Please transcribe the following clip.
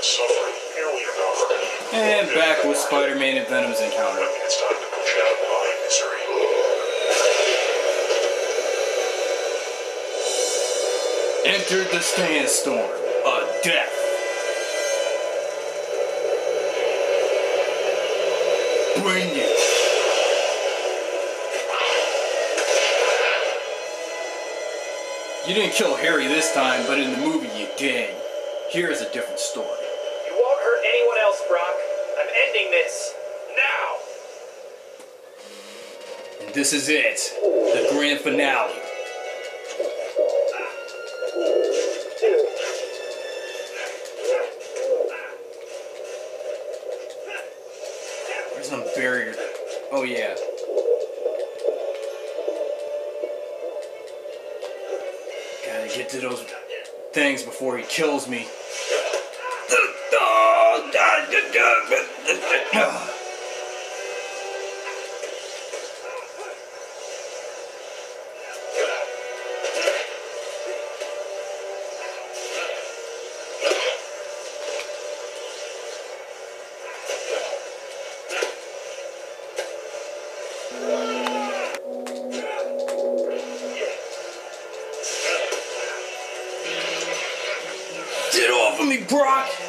And back with Spider-Man and Venom's encounter. It's time to push out my misery. Entered the sandstorm. A death. Bring it. You didn't kill Harry this time, but in the movie you did. Here's a different story. You won't hurt anyone else, Brock. I'm ending this. Now! And this is it. The grand finale. There's some barrier. Oh yeah. Gotta get to those things before he kills me. Get off of me, Brock!